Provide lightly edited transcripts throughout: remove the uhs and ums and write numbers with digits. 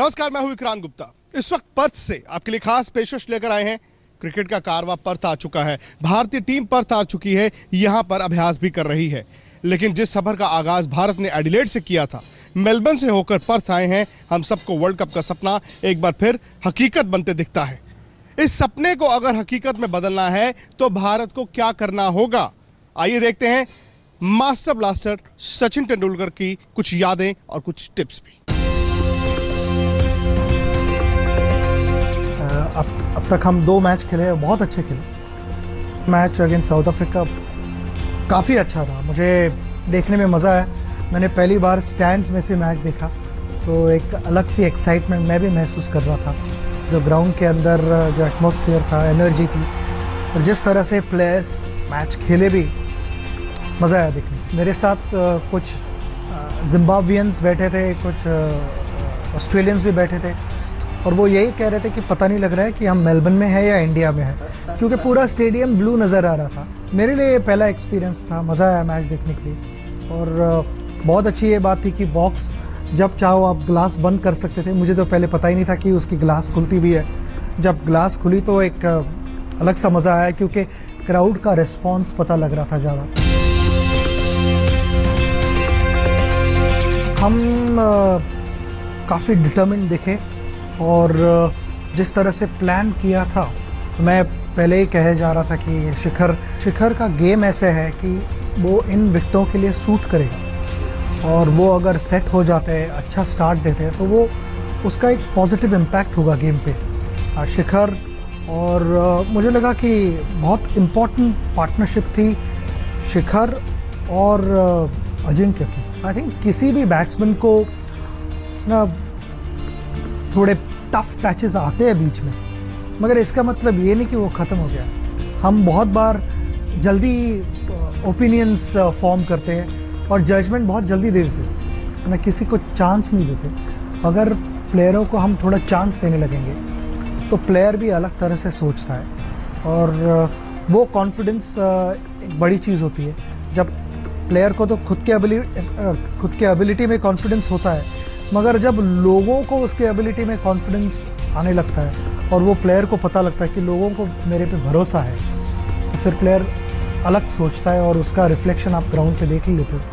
नमस्कार, मैं हूं विक्रांत गुप्ता। इस वक्त पर्थ से आपके लिए खास पेशकश लेकर आए हैं। क्रिकेट का कारवां पर्थ आ चुका है, भारतीय टीम पर्थ आ चुकी है, यहां पर अभ्यास भी कर रही है। लेकिन जिस सफर का आगाज भारत ने एडिलेड से किया था, मेलबर्न से होकर पर्थ आए हैं, हम सबको वर्ल्ड कप का सपना एक बार फिर हकीकत बनते दिखता है। इस सपने को अगर हकीकत में बदलना है तो भारत को क्या करना होगा, आइए देखते हैं मास्टर ब्लास्टर सचिन तेंदुलकर की कुछ यादें और कुछ टिप्स भी। अब तक हम 2 मैच खेले, बहुत अच्छे खेले। मैच अगेंस्ट साउथ अफ्रीका काफ़ी अच्छा था, मुझे देखने में मज़ा आया। मैंने पहली बार स्टैंड्स में से मैच देखा तो एक अलग सी एक्साइटमेंट मैं भी महसूस कर रहा था। जो ग्राउंड के अंदर जो एटमॉस्फेयर था, एनर्जी थी, और जिस तरह से प्लेयर्स मैच खेले भी मज़ा आया देखने। मेरे साथ कुछ जिम्बाब्वियंस बैठे थे, कुछ ऑस्ट्रेलियंस भी बैठे थे, और वो यही कह रहे थे कि पता नहीं लग रहा है कि हम मेलबर्न में है या इंडिया में है, क्योंकि पूरा स्टेडियम ब्लू नज़र आ रहा था। मेरे लिए ये पहला एक्सपीरियंस था, मज़ा आया मैच देखने के लिए। और बहुत अच्छी ये बात थी कि बॉक्स जब चाहो आप ग्लास बंद कर सकते थे। मुझे तो पहले पता ही नहीं था कि उसकी ग्लास खुलती भी है। जब ग्लास खुली तो एक अलग सा मज़ा आया, क्योंकि क्राउड का रिस्पॉन्स पता लग रहा था ज़्यादा। हम काफ़ी डिटर्मिन्ड दिखे, और जिस तरह से प्लान किया था, मैं पहले ही कहे जा रहा था कि शिखर का गेम ऐसे है कि वो इन विकेटों के लिए सूट करेगा, और वो अगर सेट हो जाते हैं, अच्छा स्टार्ट देते हैं, तो वो उसका एक पॉजिटिव इम्पैक्ट होगा गेम पे। शिखर और मुझे लगा कि बहुत इम्पोर्टेंट पार्टनरशिप थी शिखर और अजिंक्य की। आई थिंक किसी भी बैट्समैन को ना थोड़े टफ पैचेस आते हैं बीच में, मगर इसका मतलब ये नहीं कि वो ख़त्म हो गया। हम बहुत बार जल्दी ओपिनियंस फॉर्म करते हैं और जजमेंट बहुत जल्दी दे देते हैं, ना किसी को चांस नहीं देते। अगर प्लेयरों को हम थोड़ा चांस देने लगेंगे तो प्लेयर भी अलग तरह से सोचता है, और वो कॉन्फिडेंस एक बड़ी चीज़ होती है। जब प्लेयर को तो खुद के एबिलिटी में कॉन्फिडेंस होता है, मगर जब लोगों को उसके एबिलिटी में कॉन्फिडेंस आने लगता है और वो प्लेयर को पता लगता है कि लोगों को मेरे पे भरोसा है, तो फिर प्लेयर अलग सोचता है, और उसका रिफ्लेक्शन आप ग्राउंड पे देख ही लेते हो।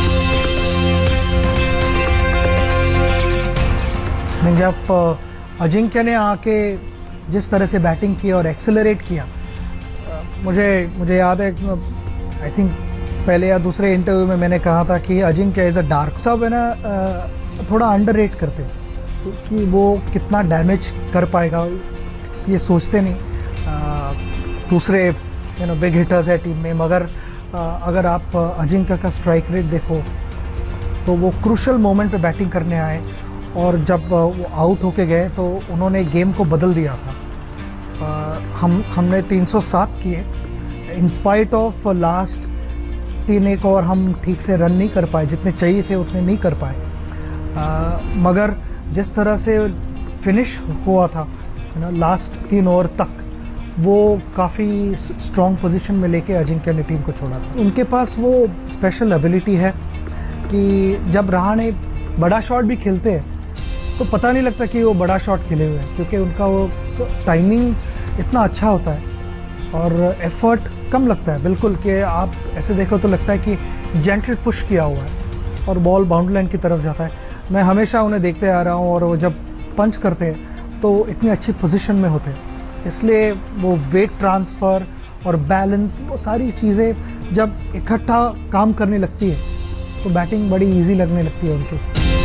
जब अजिंक्य ने आके जिस तरह से बैटिंग की और एक्सेलरेट किया, मुझे याद है, आई थिंक पहले या दूसरे इंटरव्यू में मैंने कहा था कि अजिंक्य इज़ अ डार्क। सब है ना थोड़ा अंडररेट करते हैं कि वो कितना डैमेज कर पाएगा, ये सोचते नहीं। दूसरे बिग हिटर्स है टीम में, मगर अगर आप अजिंक्य का स्ट्राइक रेट देखो तो वो क्रूशल मोमेंट पे बैटिंग करने आए, और जब वो आउट होके गए तो उन्होंने गेम को बदल दिया था। हमने 307 किए, इंस्पाइट ऑफ लास्ट 3 एक और हम ठीक से रन नहीं कर पाए, जितने चाहिए थे उतने नहीं कर पाए। मगर जिस तरह से फिनिश हुआ था लास्ट 3 ओवर तक, वो काफ़ी स्ट्रॉन्ग पोजीशन में लेके अजिंक्य ने टीम को छोड़ा था। उनके पास वो स्पेशल एबिलिटी है कि जब रहाणे बड़ा शॉट भी खेलते हैं तो पता नहीं लगता कि वो बड़ा शॉट खेले हुए हैं, क्योंकि उनका वो टाइमिंग इतना अच्छा होता है और एफर्ट कम लगता है बिल्कुल, कि आप ऐसे देखो तो लगता है कि जेंटल पुश किया हुआ है और बॉल बाउंड्री लाइन की तरफ जाता है। मैं हमेशा उन्हें देखते आ रहा हूँ, और वो जब पंच करते हैं तो इतनी अच्छी पोजीशन में होते हैं, इसलिए वो वेट ट्रांसफ़र और बैलेंस, वो सारी चीज़ें जब इकट्ठा काम करने लगती है तो बैटिंग बड़ी इजी लगने लगती है उनकी।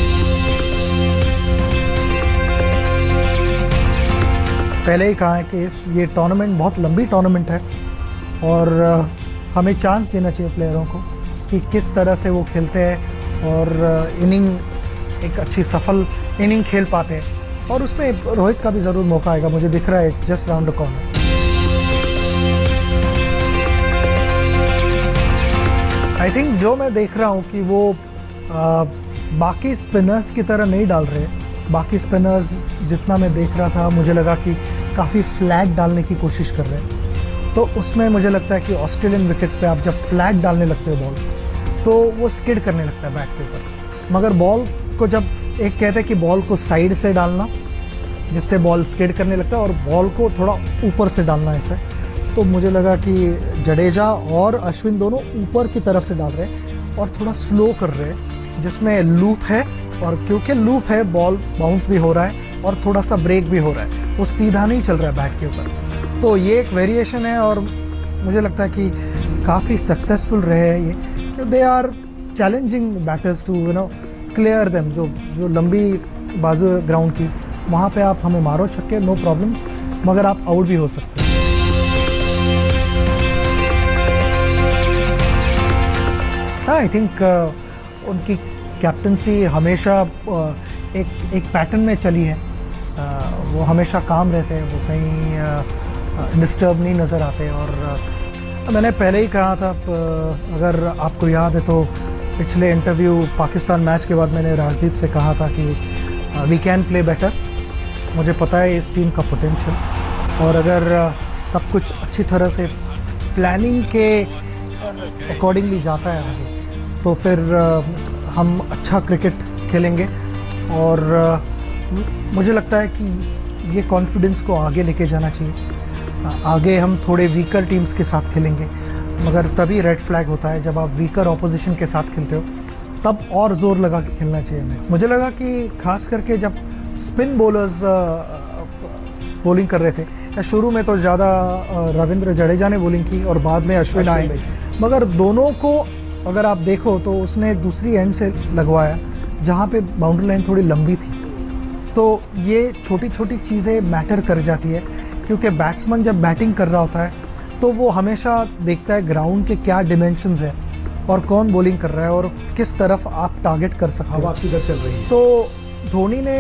पहले ही कहा है कि ये टूर्नामेंट बहुत लंबी टूर्नामेंट है, और हमें चांस देना चाहिए प्लेयरों को कि किस तरह से वो खेलते हैं और इनिंग एक अच्छी सफल इनिंग खेल पाते हैं, और उसमें रोहित का भी ज़रूर मौका आएगा, मुझे दिख रहा है just round the corner. I think जो मैं देख रहा हूँ कि वो बाकी स्पिनर्स की तरह नहीं डाल रहे। बाकी स्पिनर्स जितना मैं देख रहा था, मुझे लगा कि काफ़ी फ्लैट डालने की कोशिश कर रहे हैं, तो उसमें मुझे लगता है कि ऑस्ट्रेलियन विकेट्स पे आप जब फ्लैट डालने लगते हो बॉल, तो वो स्किड करने लगता है बैट के ऊपर। मगर बॉल को जब एक कहते हैं कि बॉल को साइड से डालना जिससे बॉल स्किड करने लगता है, और बॉल को थोड़ा ऊपर से डालना ऐसे। तो मुझे लगा कि जडेजा और अश्विन दोनों ऊपर की तरफ से डाल रहे हैं और थोड़ा स्लो कर रहे हैं, जिसमें लूप है, और क्योंकि लूप है बॉल बाउंस भी हो रहा है और थोड़ा सा ब्रेक भी हो रहा है, वो सीधा नहीं चल रहा है बैट के ऊपर। तो ये एक वेरिएशन है और मुझे लगता है कि काफ़ी सक्सेसफुल रहे हैं ये। They are challenging batters to clear them, जो लंबी बाजू ग्राउंड की, वहाँ पे आप हमें मारो छक्के, नो प्रॉब्लम्स, मगर आप आउट भी हो सकते हैं। आई थिंक उनकी कैप्टनसी हमेशा एक पैटर्न में चली है। वो हमेशा काम रहते हैं, वो कहीं डिस्टर्ब नहीं नज़र आते। और मैंने पहले ही कहा था, अगर आपको याद है तो पिछले इंटरव्यू पाकिस्तान मैच के बाद मैंने राजदीप से कहा था कि वी कैन प्ले बेटर। मुझे पता है इस टीम का पोटेंशियल, और अगर सब कुछ अच्छी तरह से प्लानिंग के अकॉर्डिंगली जाता है आगे, तो फिर हम अच्छा क्रिकेट खेलेंगे। और मुझे लगता है कि ये कॉन्फिडेंस को आगे लेके जाना चाहिए। आगे हम थोड़े वीकर टीम्स के साथ खेलेंगे, मगर तभी रेड फ्लैग होता है जब आप वीकर ऑपोजिशन के साथ खेलते हो, तब और ज़ोर लगा के खेलना चाहिए हमें। मुझे लगा कि खास करके जब स्पिन बॉलर्स बॉलिंग कर रहे थे, या शुरू में तो ज़्यादा रविंद्र जडेजा ने बॉलिंग की और बाद में अश्विन आए, मगर दोनों को अगर आप देखो तो उसने दूसरी एंड से लगवाया जहाँ पे बाउंड्री लाइन थोड़ी लंबी थी। तो ये छोटी छोटी चीज़ें मैटर कर जाती है, क्योंकि बैट्समैन जब बैटिंग कर रहा होता है तो वो हमेशा देखता है ग्राउंड के क्या डिमेंशंस हैं और कौन बॉलिंग कर रहा है और किस तरफ आप टारगेट कर सकते हो, हवा किधर चल रही है। तो धोनी ने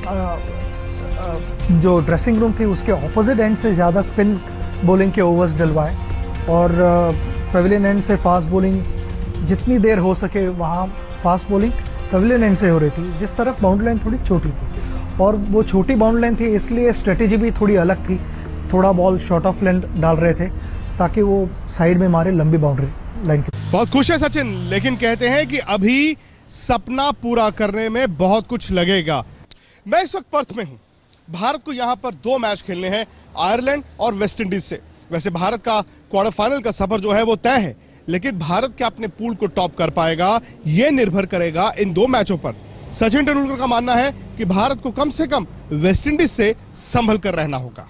जो ड्रेसिंग रूम थी उसके ऑपोजिट एंड से ज़्यादा स्पिन बॉलिंग के ओवर्स डलवाए, और पवेलियन एंड से फास्ट बॉलिंग जितनी देर हो सके वहाँ फास्ट बॉलिंग पवेलियन एंड से हो रही थी, जिस तरफ बाउंड्री लाइन थोड़ी छोटी थी। और वो छोटी बाउंड्री लाइन थी इसलिए स्ट्रेटेजी भी थोड़ी अलग थी, थोड़ा बॉल शॉर्ट ऑफ लेंथ डाल रहे थे ताकि वो साइड में मारे लंबी बाउंड्री लाइन की। बहुत खुश है सचिन, लेकिन कहते हैं कि अभी सपना पूरा करने में बहुत कुछ लगेगा। मैं इस वक्त पर्थ में हूँ। भारत को यहाँ पर 2 मैच खेलने हैं, आयरलैंड और वेस्ट इंडीज से। वैसे भारत का क्वार्टर फाइनल का सफर जो है वो तय है, लेकिन भारत क्या अपने पूल को टॉप कर पाएगा, ये निर्भर करेगा इन 2 मैचों पर। सचिन तेंदुलकर का मानना है कि भारत को कम से कम वेस्ट इंडीज से संभल कर रहना होगा।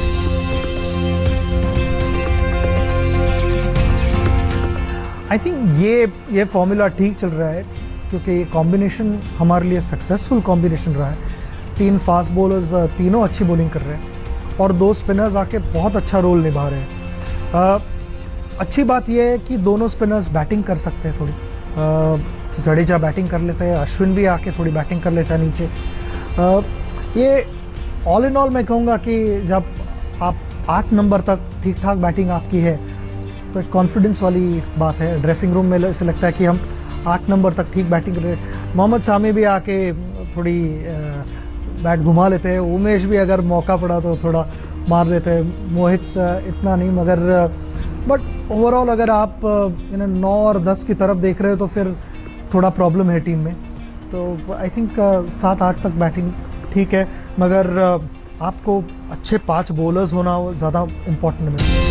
आई थिंक ये फॉर्मूला ठीक चल रहा है, क्योंकि ये कॉम्बिनेशन हमारे लिए सक्सेसफुल कॉम्बिनेशन रहा है। 3 फास्ट बॉलर्स तीनों अच्छी बॉलिंग कर रहे हैं और 2 स्पिनर्स आके बहुत अच्छा रोल निभा रहे हैं। अच्छी बात यह है कि दोनों स्पिनर्स बैटिंग कर सकते हैं थोड़ी। जडेजा बैटिंग कर लेते हैं, अश्विन भी आके थोड़ी बैटिंग कर लेता है नीचे। ये ऑल इन ऑल मैं कहूँगा कि जब आप 8 नंबर तक ठीक ठाक बैटिंग आपकी है तो कॉन्फिडेंस वाली बात है। ड्रेसिंग रूम में ऐसे लगता है कि हम 8 नंबर तक ठीक बैटिंग कर रहे हैं। मोहम्मद शामी भी आके थोड़ी बैट घुमा लेते हैं, उमेश भी अगर मौका पड़ा तो थोड़ा मार लेते हैं, मोहित इतना नहीं। मगर बट ओवरऑल अगर आप 9 और 10 की तरफ देख रहे हो तो फिर थोड़ा प्रॉब्लम है टीम में। तो आई थिंक 7-8 तक बैटिंग ठीक है, मगर आपको अच्छे 5 बॉलर्स होना ज़्यादा इम्पोर्टेंट है।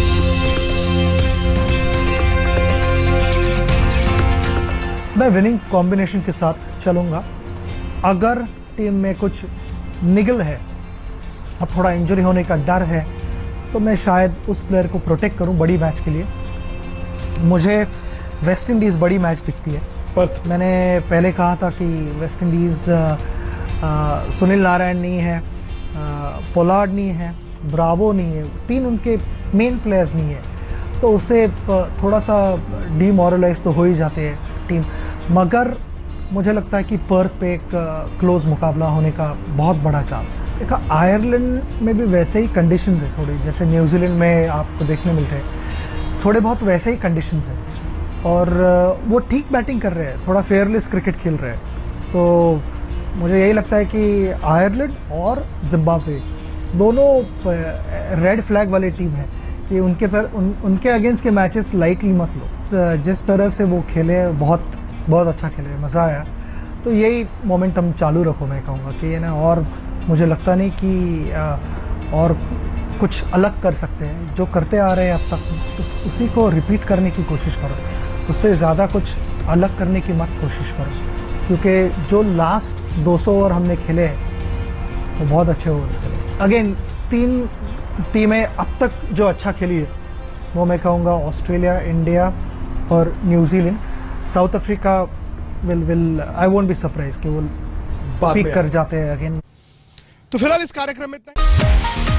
मैं विनिंग कॉम्बिनेशन के साथ चलूँगा। अगर टीम में कुछ निगल है और थोड़ा इंजरी होने का डर है तो मैं शायद उस प्लेयर को प्रोटेक्ट करूं बड़ी मैच के लिए। मुझे वेस्ट इंडीज़ बड़ी मैच दिखती है। पर्थ मैंने पहले कहा था कि वेस्ट इंडीज़ सुनील नारायण नहीं है, पोलार्ड नहीं है, ब्रावो नहीं है, 3 उनके मेन प्लेयर्स नहीं है, तो उससे थोड़ा सा डीमोरलाइज तो हो ही जाते हैं टीम। मगर मुझे लगता है कि पर्थ पे एक क्लोज मुकाबला होने का बहुत बड़ा चांस है। एक आयरलैंड में भी वैसे ही कंडीशंस है, थोड़ी जैसे न्यूजीलैंड में आपको देखने मिलते हैं, थोड़े बहुत वैसे ही कंडीशंस हैं और वो ठीक बैटिंग कर रहे हैं, थोड़ा फेयरलेस क्रिकेट खेल रहे हैं। तो मुझे यही लगता है कि आयरलैंड और जिम्बाब्वे दोनों रेड फ्लैग वाली टीम है कि उनके अगेंस्ट के मैचेस लाइटली मत लो। जिस तरह से वो खेले बहुत अच्छा खेले, मज़ा आया। तो यही मोमेंटम चालू रखो, मैं कहूँगा कि ये ना, और मुझे लगता नहीं कि और कुछ अलग कर सकते हैं। जो करते आ रहे हैं अब तक उसी को रिपीट करने की कोशिश करो, उससे ज़्यादा कुछ अलग करने की मत कोशिश करो, क्योंकि जो लास्ट 200 ओवर हमने खेले वो बहुत अच्छे ओवर्स खेले। अगेन 3 टीमें अब तक जो अच्छा खेली है वो मैं कहूँगा ऑस्ट्रेलिया, इंडिया और New Zealand. South Africa will I won't be surprise कि वो पीक कर जाते हैं अगेन। तो फिलहाल इस कार्यक्रम में इतना ही।